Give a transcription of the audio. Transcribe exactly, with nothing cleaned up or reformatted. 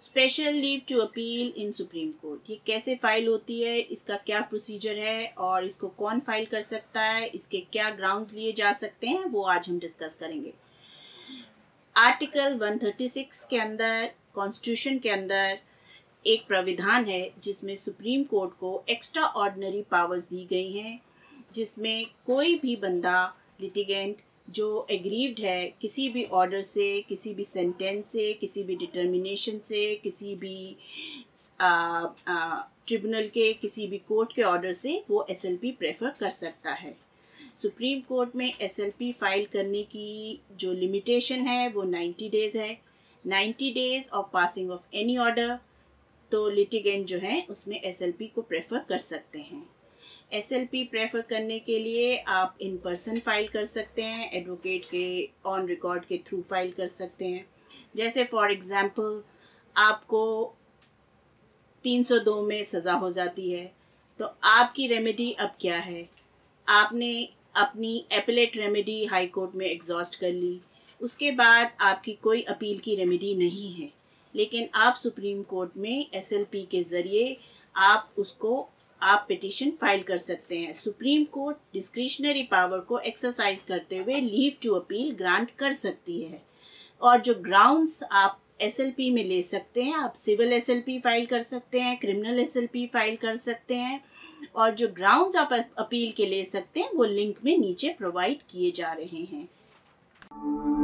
Special leave to appeal in supreme court, ये कैसे file होती है, इसका क्या प्रोसीजर है और इसको कौन फाइल कर सकता है, इसके क्या ग्राउंड्स लिए जा सकते हैं, वो आज हम डिस्कस करेंगे। आर्टिकल एक सौ छत्तीस के अंदर, कॉन्स्टिट्यूशन के अंदर एक प्राविधान है जिसमें सुप्रीम कोर्ट को एक्स्ट्रा ऑर्डिनरी पावर्स दी गई हैं, जिसमें कोई भी बंदा लिटिगेंट जो एग्रीव्ड है किसी भी ऑर्डर से, किसी भी सेंटेंस से, किसी भी डिटर्मिनेशन से, किसी भी ट्रिब्यूनल के, किसी भी कोर्ट के ऑर्डर से वो एसएलपी प्रेफर कर सकता है। सुप्रीम कोर्ट में एसएलपी फाइल करने की जो लिमिटेशन है वो नब्बे डेज़ है। नब्बे days of passing of any order, तो लिटिगेंट जो है उसमें एसएलपी को प्रेफर कर सकते हैं। एसएलपी प्रेफर करने के लिए आप इन पर्सन फाइल कर सकते हैं, एडवोकेट के ऑन रिकॉर्ड के थ्रू फाइल कर सकते हैं। जैसे फॉर एग्जांपल आपको तीन सौ दो में सज़ा हो जाती है, तो आपकी रेमेडी अब क्या है? आपने अपनी एपेलेट रेमेडी हाई कोर्ट में एग्जॉस्ट कर ली, उसके बाद आपकी कोई अपील की रेमेडी नहीं है, लेकिन आप सुप्रीम कोर्ट में एसएलपी के ज़रिए आप उसको आप पिटीशन फाइल कर सकते हैं। सुप्रीम कोर्ट डिस्क्रिशनरी पावर को एक्सरसाइज करते हुए लीव टू अपील ग्रांट कर सकती है। और जो ग्राउंड्स आप एसएलपी में ले सकते हैं, आप सिविल एसएलपी फाइल कर सकते हैं, क्रिमिनल एसएलपी फाइल कर सकते हैं, और जो ग्राउंड्स आप अपील के ले सकते हैं वो लिंक में नीचे प्रोवाइड किए जा रहे हैं।